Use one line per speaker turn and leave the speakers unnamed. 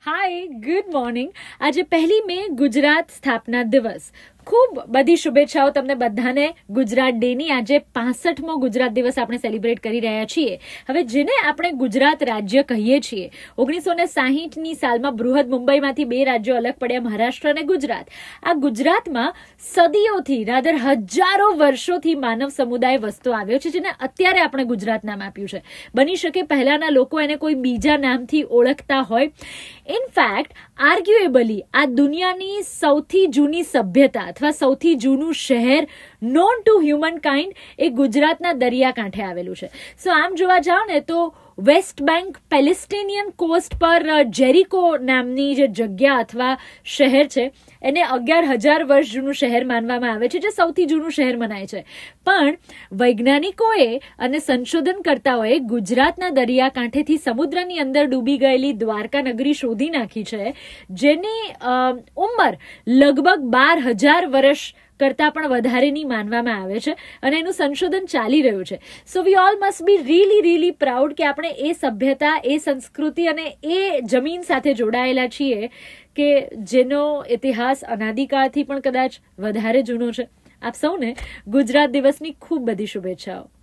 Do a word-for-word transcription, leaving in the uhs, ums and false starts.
હાય, good morning. આજે પહેલી મે ગુજરાત સ્થાપના દિવસ. ખૂબ બધી શુભેચ્છાઓ તમને બધાને ગુજરાત ડેની. આજે પાસઠમો ગુજરાત દિવસ આપણે સેલિબ્રેટ કરી રહ્યા છીએ. હવે જેને આપણે ગુજરાત રાજ્ય કહીએ છીએ, ઓગણીસો ને સાહીઠની સાલમાં બૃહદ મુંબઈમાંથી બે રાજ્યો અલગ પડ્યા, મહારાષ્ટ્ર અને ગુજરાત. આ ગુજરાતમાં સદીઓથી, રાદર હજારો વર્ષોથી માનવ સમુદાય વસતો આવ્યો છે, જેને અત્યારે આપણે ગુજરાત નામ આપ્યું છે. બની શકે પહેલાના લોકો એને કોઈ બીજા નામથી ઓળખતા હોય. ઇનફેક્ટ આર્ગ્યુએબલી આ દુનિયાની સૌથી જૂની સભ્યતા અથવા સૌથી જૂનું શહેર નોન ટુ હ્યુમન કાઇન્ડ એ ગુજરાતના દરિયાકાંઠે આવેલું છે. સો આમ જોવા જાઓ ને તો વેસ્ટ બેંક પેલેસ્ટિનિયન કોસ્ટ પર જેરિકો નામની જે જગ્યા અથવા શહેર છે એને અગિયાર હજાર વર્ષ જૂનું શહેર માનવામાં આવે છે, જે સૌથી જૂનું શહેર મનાય છે. પણ વૈજ્ઞાનિકોએ અને સંશોધનકર્તાઓએ ગુજરાતના દરિયાકાંઠેથી સમુદ્રની અંદર ડૂબી ગયેલી દ્વારકા નગરી શોધી નાખી છે, જેની ઉંમર લગભગ બાર હજાર વર્ષ કરતાં પણ વધારેની માનવામાં આવે છે અને એનું સંશોધન ચાલી રહ્યું છે. So we all must be really really proud કે આપણે એ સભ્યતા, એ સંસ્કૃતિ અને એ જમીન સાથે જોડાયેલા છીએ કે જેનો ઇતિહાસ અનાદિકાળથી પણ કદાચ વધારે જૂનો છે. આપ સૌને ગુજરાત દિવસની ખૂબ બધી શુભેચ્છાઓ.